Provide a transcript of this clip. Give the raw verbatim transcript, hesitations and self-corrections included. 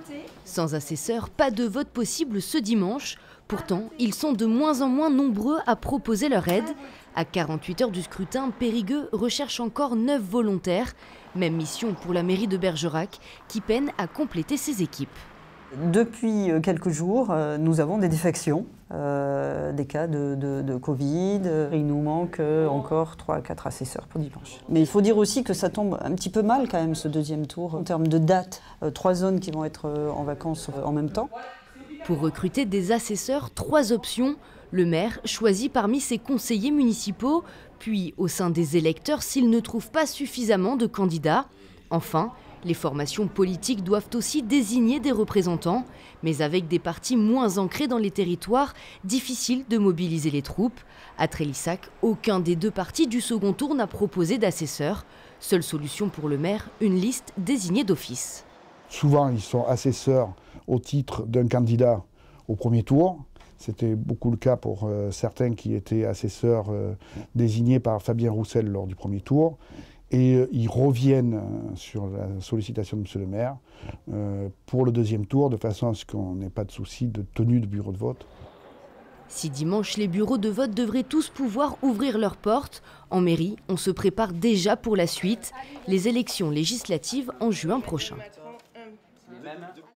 Sans assesseurs, pas de vote possible ce dimanche. Pourtant, ils sont de moins en moins nombreux à proposer leur aide. À quarante-huit heures du scrutin, Périgueux recherche encore neuf volontaires. Même mission pour la mairie de Bergerac, qui peine à compléter ses équipes. Depuis quelques jours, nous avons des défections, euh, des cas de, de, de Covid. Il nous manque encore trois à quatre assesseurs pour dimanche. Mais il faut dire aussi que ça tombe un petit peu mal quand même ce deuxième tour. En termes de date, euh, trois zones qui vont être en vacances en même temps. Pour recruter des assesseurs, trois options. Le maire choisit parmi ses conseillers municipaux, puis au sein des électeurs s'il ne trouve pas suffisamment de candidats. Enfin, les formations politiques doivent aussi désigner des représentants, mais avec des partis moins ancrés dans les territoires, difficile de mobiliser les troupes. À Trélissac, aucun des deux partis du second tour n'a proposé d'assesseur. Seule solution pour le maire, une liste désignée d'office. Souvent, ils sont assesseurs au titre d'un candidat au premier tour. C'était beaucoup le cas pour euh, certains qui étaient assesseurs euh, désignés par Fabien Roussel lors du premier tour. Et euh, ils reviennent euh, sur la sollicitation de Monsieur le maire euh, pour le deuxième tour, de façon à ce qu'on n'ait pas de souci de tenue de bureau de vote. Si dimanche, les bureaux de vote devraient tous pouvoir ouvrir leurs portes, en mairie, on se prépare déjà pour la suite, les élections législatives en juin prochain.